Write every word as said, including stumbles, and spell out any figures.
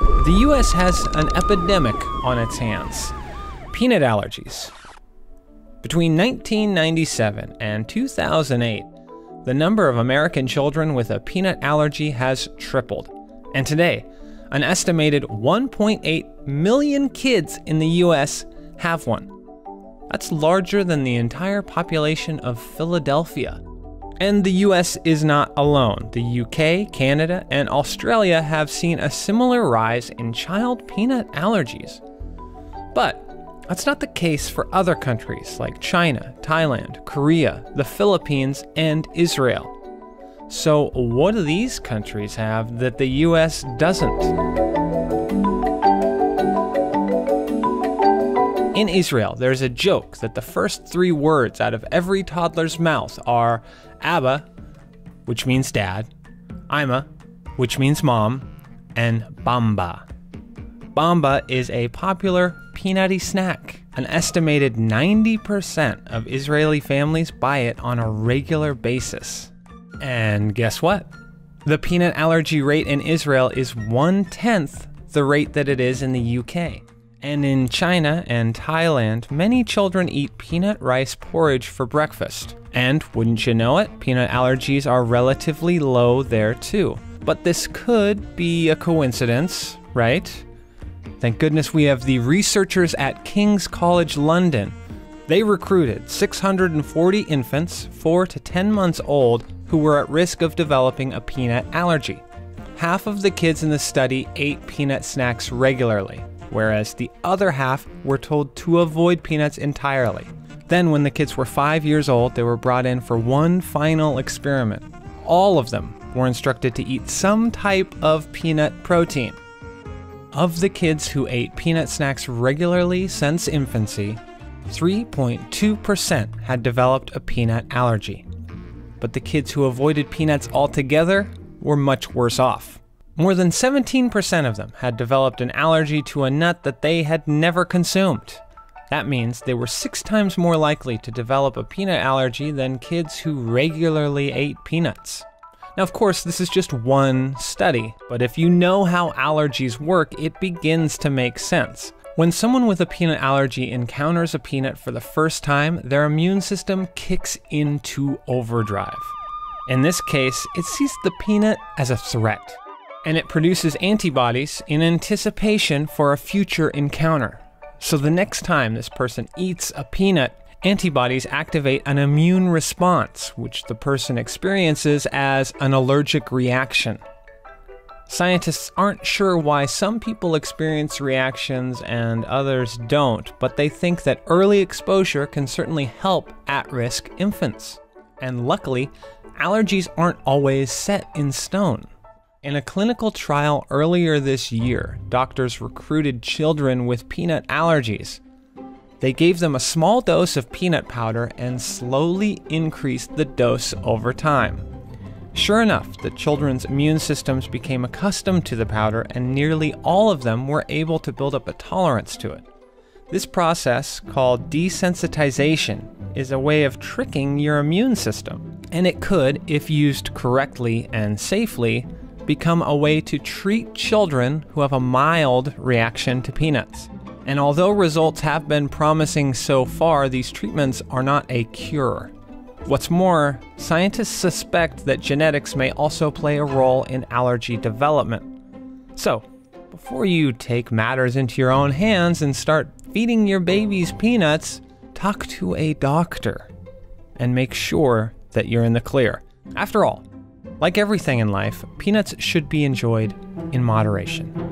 The U S has an epidemic on its hands: peanut allergies. Between nineteen ninety-seven and two thousand eight, the number of American children with a peanut allergy has tripled. And today, an estimated one point eight million kids in the U S have one. That's larger than the entire population of Philadelphia. And the U S is not alone. The U K, Canada, and Australia have seen a similar rise in child peanut allergies. But that's not the case for other countries like China, Thailand, Korea, the Philippines, and Israel. So what do these countries have that the U S doesn't? In Israel, there's a joke that the first three words out of every toddler's mouth are Abba, which means dad, Ima, which means mom, and Bamba. Bamba is a popular peanutty snack. An estimated ninety percent of Israeli families buy it on a regular basis. And guess what? The peanut allergy rate in Israel is one-tenth the rate that it is in the U K. And in China and Thailand, many children eat peanut rice porridge for breakfast. And wouldn't you know it, peanut allergies are relatively low there too. But this could be a coincidence, right? Thank goodness we have the researchers at King's College London. They recruited six hundred forty infants, four to ten months old, who were at risk of developing a peanut allergy. Half of the kids in the study ate peanut snacks regularly, whereas the other half were told to avoid peanuts entirely. Then when the kids were five years old, they were brought in for one final experiment. All of them were instructed to eat some type of peanut protein. Of the kids who ate peanut snacks regularly since infancy, three point two percent had developed a peanut allergy. But the kids who avoided peanuts altogether were much worse off. More than seventeen percent of them had developed an allergy to a nut that they had never consumed. That means they were six times more likely to develop a peanut allergy than kids who regularly ate peanuts. Now, of course, this is just one study, but if you know how allergies work, it begins to make sense. When someone with a peanut allergy encounters a peanut for the first time, their immune system kicks into overdrive. In this case, it sees the peanut as a threat, and it produces antibodies in anticipation for a future encounter. So the next time this person eats a peanut, antibodies activate an immune response, which the person experiences as an allergic reaction. Scientists aren't sure why some people experience reactions and others don't, but they think that early exposure can certainly help at-risk infants. And luckily, allergies aren't always set in stone. In a clinical trial earlier this year, doctors recruited children with peanut allergies. They gave them a small dose of peanut powder and slowly increased the dose over time. Sure enough, the children's immune systems became accustomed to the powder, and nearly all of them were able to build up a tolerance to it. This process, called desensitization, is a way of tricking your immune system. And it could, if used correctly and safely, become a way to treat children who have a mild reaction to peanuts. And although results have been promising so far, these treatments are not a cure. What's more, scientists suspect that genetics may also play a role in allergy development. So, before you take matters into your own hands and start feeding your babies peanuts, talk to a doctor and make sure that you're in the clear. After all, like everything in life, peanuts should be enjoyed in moderation.